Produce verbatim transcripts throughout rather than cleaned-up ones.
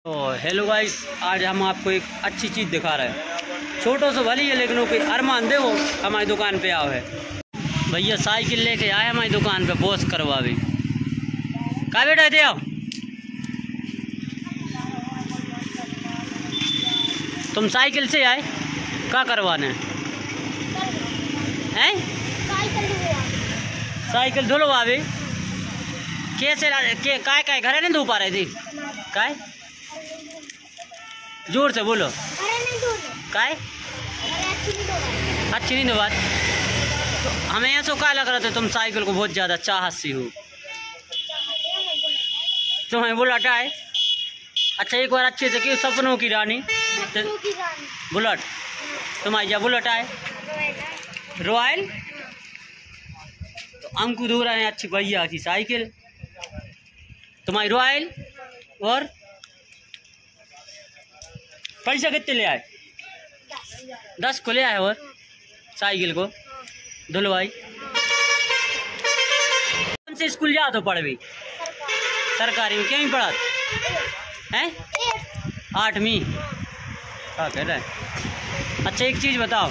तो hello guys, आज हम आपको एक अच्छी चीज़ दिखा रहे हैं। छोटो से भली है लेकिन वो कोई अरमान दे वो हमारी दुकान पे आओ है। भैया साइकिल लेके आए हमारी दुकान पे बॉस करवा भी का बेटा दे आओ। तुम साइकिल से आए क्या करवाने हैं? साइकिल धुलवा भी कैसे के काय काय घर नहीं धो पा रही थी काय? जोर से बोलो। काय अच्छी नहीं बात। तो हमें ऐसा क्या लग रहा था तुम साइकिल को बहुत ज़्यादा चाहत सी हो। तुम्हें बुलेट आए? अच्छा एक बार अच्छे से क्यों सपनों की रानी बुलेट तुम्हारी जा बुलेट आए रॉयल। तो अंकु दो रहे हैं अच्छी भैया की साइकिल तुम्हारी रॉयल। और पैसा कितने ले आए? दस को ले आए और साइकिल को धुलवाई। कौन से स्कूल जा तो पढ़ भी? सरकारी में। क्यों पढ़ा है? आठवीं क्या कह रहा है? अच्छा एक चीज़ बताओ,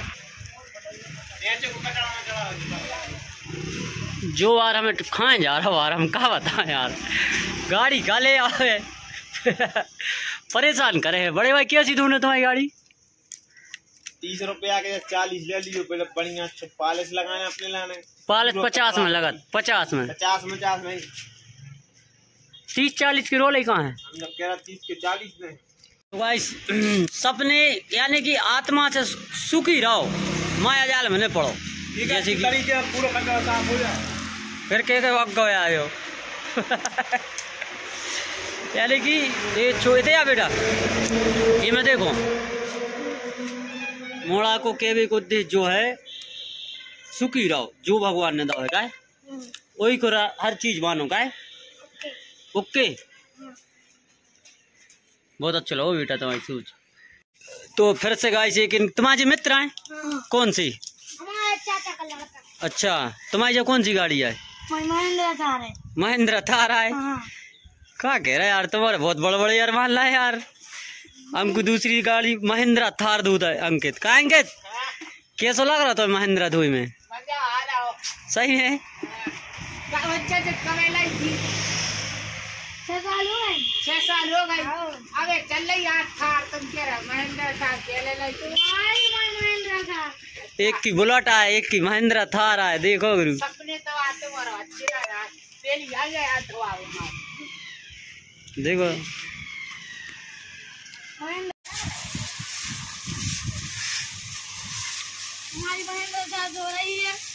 जो बार हमें खाए जा रहा बार हम क्या बताएं यार, गाड़ी का ले आए परेशान करे है बड़े भाई। कैसी ढूंढे तुम्हारी गाड़ी? तीस रुपया के चालीस ले लियो पहले बढ़िया पालिश लगाने अपने लाने। पालिश पचास में लगा पचास में पचास में पचास में तीस चालीस की रोल ही कहाँ है? हम जब कह रहा तीस के चालीस में। तो गाइस सपने यानी कि आत्मा से सुखी रहो, माया जाल में नहीं पड़ो। जैसे कि पूरा काम हो जाए फिर कह के वक्त गए आयो यानी कि ये छोटे या बेटा ये मैं देखो मोड़ा को केवे को दे जो है सुखी रहो, जो भगवान ने दो है काय वही को हर चीज मानो काय। ओके बहुत अच्छा लगा बेटा तुम्हारी सोच। तो फिर से गाइस एक तुम्हारे मित्र हैं? हाँ। कौन सी? चाचा का लड़का। अच्छा तुम्हारी जो कौन सी गाड़ी है? महिंद्रा थार है। महिंद्रा थार है। हाँ। क्या कह रहा है यार, तुम्हारे बहुत बड़े बड़े यार मान ला है यार। हमको दूसरी गाड़ी महिंद्रा थार दूध है। अंकित का अंकित कैसा लग रहा था महिंद्रा धोई में? सही है। छह साल हो गए अबे चल रही यार थार तुम कह रहा महिंद्रा थार ले महिंद्रा थार। एक की बुलेट आए एक की महिंद्रा थार आए। देखो गुरु सपने तो आते मारो अच्छे यार तेल आ गया यार तो आओ देखो हमारी महिंद्रा थार हो रही है।